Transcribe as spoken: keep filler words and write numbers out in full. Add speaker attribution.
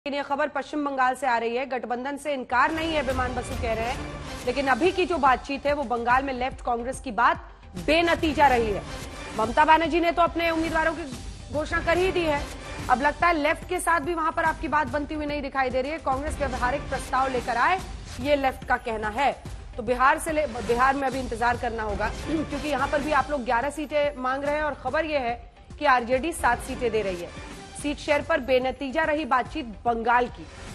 Speaker 1: लेकिन ये खबर पश्चिम बंगाल से आ रही है। गठबंधन से इनकार नहीं है, विमान बसु कह रहे हैं, लेकिन अभी की जो बातचीत है वो बंगाल में लेफ्ट कांग्रेस की बात बेनतीजा रही है। ममता बनर्जी ने तो अपने उम्मीदवारों की घोषणा कर ही दी है। अब लगता है लेफ्ट के साथ भी वहां पर आपकी बात बनती हुई नहीं दिखाई दे रही है। कांग्रेस व्यवहारिक प्रस्ताव लेकर आए, ये लेफ्ट का कहना है। तो बिहार से ले बिहार में अभी इंतजार करना होगा, क्योंकि यहां पर भी आप लोग ग्यारह सीटें मांग रहे हैं और खबर यह है कि आरजेडी सात सीटें दे रही है। सीट शेयर पर बेनतीजा रही बातचीत बंगाल की।